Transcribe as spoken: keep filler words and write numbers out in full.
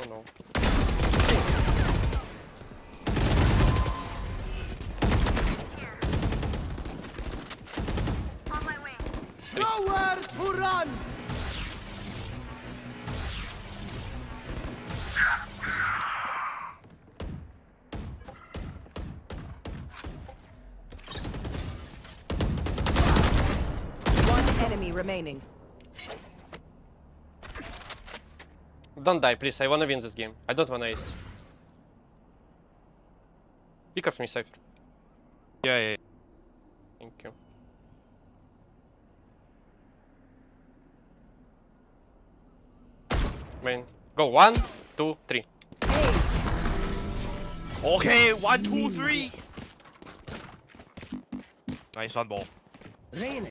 no. On my way. Nowhere to run! One enemy remaining. Don't die, please. I wanna win this game. I don't wanna ace. Pick off me, Cypher. Yeah, yeah. Thank you. Main. Go one, two, three. Okay, one, two, three. Nice on ball. Rain